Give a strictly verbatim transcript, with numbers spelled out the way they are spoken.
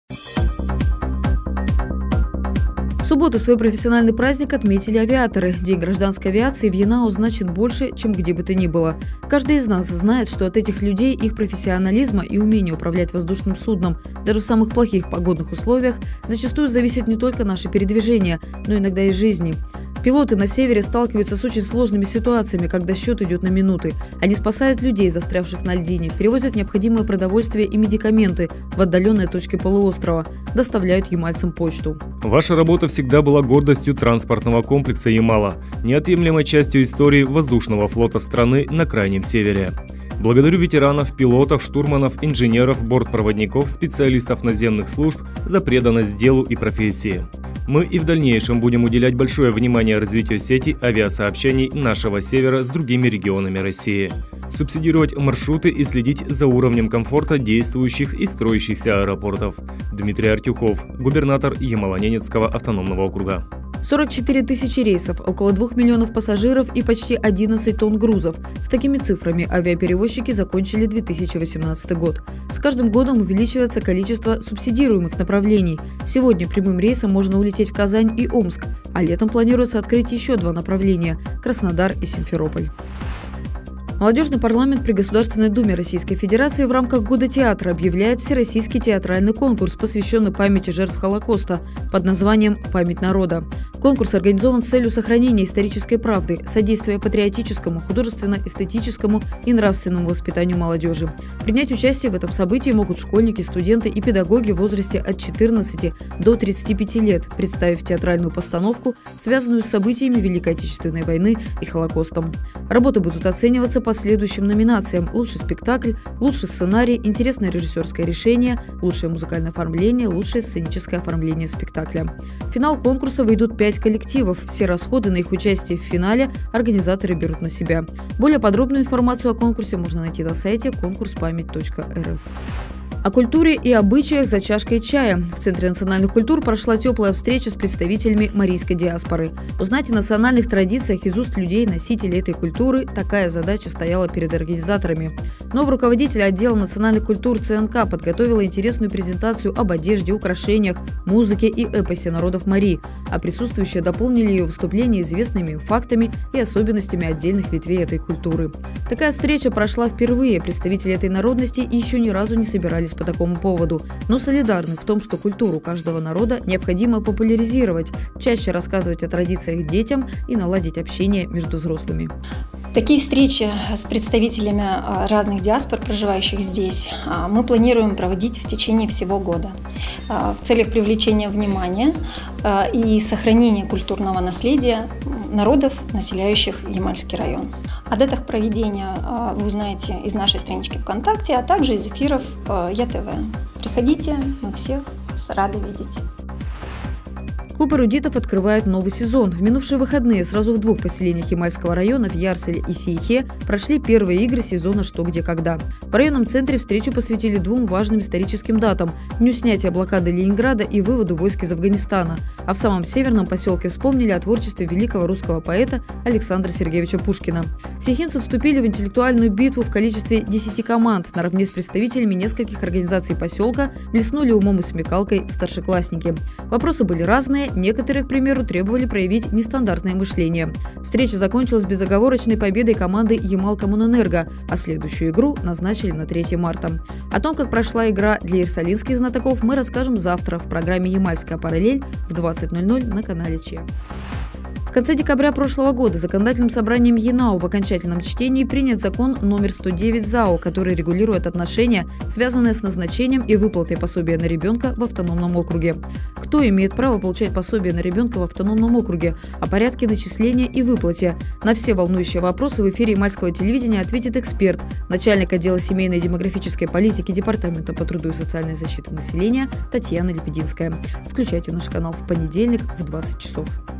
В субботу свой профессиональный праздник отметили авиаторы. День гражданской авиации в Янау значит больше, чем где бы то ни было. Каждый из нас знает, что от этих людей их профессионализма и умения управлять воздушным судном, даже в самых плохих погодных условиях, зачастую зависит не только наше передвижение, но иногда и жизни. Пилоты на севере сталкиваются с очень сложными ситуациями, когда счет идет на минуты. Они спасают людей, застрявших на льдине, перевозят необходимое продовольствие и медикаменты в отдаленные точки полуострова, доставляют ямальцам почту. Ваша работа всегда была гордостью транспортного комплекса Ямала, неотъемлемой частью истории воздушного флота страны на Крайнем Севере. Благодарю ветеранов, пилотов, штурманов, инженеров, бортпроводников, специалистов наземных служб за преданность делу и профессии. Мы и в дальнейшем будем уделять большое внимание развитию сети авиасообщений нашего севера с другими регионами России, субсидировать маршруты и следить за уровнем комфорта действующих и строящихся аэропортов. Дмитрий Артюхов, губернатор Ямало-Ненецкого автономного округа. сорок четыре тысячи рейсов, около двух миллионов пассажиров и почти одиннадцать тонн грузов. С такими цифрами авиаперевозчики закончили две тысячи восемнадцатый год. С каждым годом увеличивается количество субсидируемых направлений. Сегодня прямым рейсом можно улететь в Казань и Омск, а летом планируется открыть еще два направления – Краснодар и Симферополь. Молодежный парламент при Государственной Думе Российской Федерации в рамках Года театра объявляет всероссийский театральный конкурс, посвященный памяти жертв Холокоста под названием «Память народа». Конкурс организован с целью сохранения исторической правды, содействия патриотическому, художественно-эстетическому и нравственному воспитанию молодежи. Принять участие в этом событии могут школьники, студенты и педагоги в возрасте от четырнадцати до тридцати пяти лет, представив театральную постановку, связанную с событиями Великой Отечественной войны и Холокостом. Работы будут оцениваться по следующим номинациям: лучший спектакль, лучший сценарий, интересное режиссерское решение, лучшее музыкальное оформление, лучшее сценическое оформление спектакля. В финал конкурса выйдут пять коллективов. Все расходы на их участие в финале организаторы берут на себя. Более подробную информацию о конкурсе можно найти на сайте конкурс память точка эр эф. О культуре и обычаях за чашкой чая. В Центре национальных культур прошла теплая встреча с представителями марийской диаспоры. Узнать о национальных традициях из уст людей, носителей этой культуры – такая задача стояла перед организаторами. Новый руководитель отдела национальных культур цэ эн ка подготовила интересную презентацию об одежде, украшениях, музыке и эпосе народов Марии, а присутствующие дополнили ее выступление известными фактами и особенностями отдельных ветвей этой культуры. Такая встреча прошла впервые. Представители этой народности еще ни разу не собирались по такому поводу, но солидарны в том, что культуру каждого народа необходимо популяризировать, чаще рассказывать о традициях детям и наладить общение между взрослыми. Такие встречи с представителями разных диаспор, проживающих здесь, мы планируем проводить в течение всего года в целях привлечения внимания и сохранения культурного наследия народов, населяющих Ямальский район. О датах проведения вы узнаете из нашей странички ВКонтакте, а также из эфиров Я тэ вэ. Приходите, мы всех вас рады видеть. Клуб эрудитов открывает новый сезон. В минувшие выходные сразу в двух поселениях Ямальского района, в Ярселе и Сейхе, прошли первые игры сезона «Что, где, когда». В районном центре встречу посвятили двум важным историческим датам – Дню снятия блокады Ленинграда и выводу войск из Афганистана. А в самом северном поселке вспомнили о творчестве великого русского поэта Александра Сергеевича Пушкина. Сейхинцы вступили в интеллектуальную битву в количестве десяти команд. Наравне с представителями нескольких организаций поселка блеснули умом и смекалкой старшеклассники. Вопросы были разные. Некоторые, к примеру, требовали проявить нестандартное мышление. Встреча закончилась безоговорочной победой команды Ямал-Коммунэнерго, а следующую игру назначили на третье марта. О том, как прошла игра для ирсалинских знатоков, мы расскажем завтра в программе «Ямальская параллель» в двадцать ноль ноль на канале Че. В конце декабря прошлого года Законодательным собранием Янау в окончательном чтении принят закон номер сто девять ЗАО, который регулирует отношения, связанные с назначением и выплатой пособия на ребенка в автономном округе. Кто имеет право получать пособие на ребенка в автономном округе, о порядке начисления и выплате? На все волнующие вопросы в эфире Ямальского телевидения ответит эксперт, начальник отдела семейной и демографической политики Департамента по труду и социальной защите населения Татьяна Лепединская. Включайте наш канал в понедельник в двадцать часов.